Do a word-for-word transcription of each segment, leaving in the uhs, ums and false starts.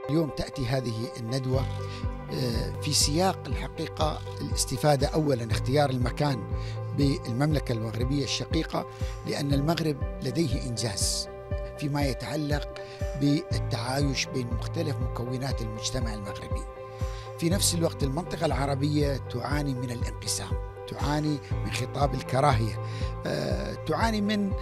اليوم تأتي هذه الندوة في سياق الحقيقة الاستفادة، أولا اختيار المكان بالمملكة المغربية الشقيقة، لأن المغرب لديه إنجاز فيما يتعلق بالتعايش بين مختلف مكونات المجتمع المغربي. في نفس الوقت المنطقة العربية تعاني من الانقسام، تعاني من خطاب الكراهية، تعاني من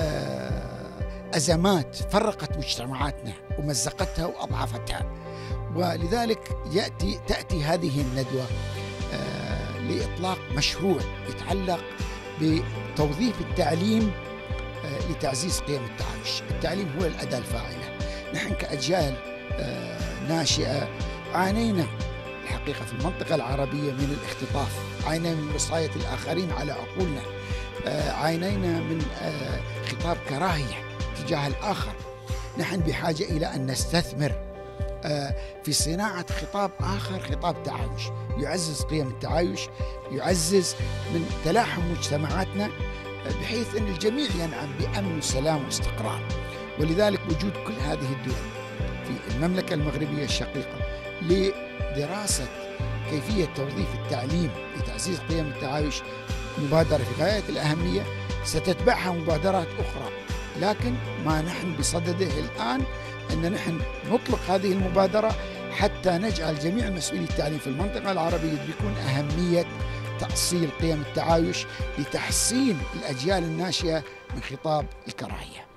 أزمات فرقت مجتمعاتنا ومزقتها وأضعفتها، ولذلك يأتي تأتي هذه الندوة آه لإطلاق مشروع يتعلق بتوظيف التعليم آه لتعزيز قيم التعايش. التعليم هو الأداة الفاعلة. نحن كأجيال آه ناشئة عانينا الحقيقة في المنطقة العربية من الاختطاف، عانينا من وصاية الآخرين على عقولنا، آه عانينا من آه خطاب كراهية تجاه الآخر. نحن بحاجة إلى أن نستثمر في صناعة خطاب آخر، خطاب تعايش يعزز قيم التعايش، يعزز من تلاحم مجتمعاتنا بحيث أن الجميع ينعم بأمن وسلام واستقرار. ولذلك وجود كل هذه الدول في المملكة المغربية الشقيقة لدراسة كيفية توظيف التعليم لتعزيز قيم التعايش مبادرة في غاية الأهمية، ستتبعها مبادرات أخرى، لكن ما نحن بصدده الآن أن نحن نطلق هذه المبادرة حتى نجعل جميع مسؤولي التعليم في المنطقة العربية يدركون أهمية تأصيل قيم التعايش لتحسين الأجيال الناشئة من خطاب الكراهية.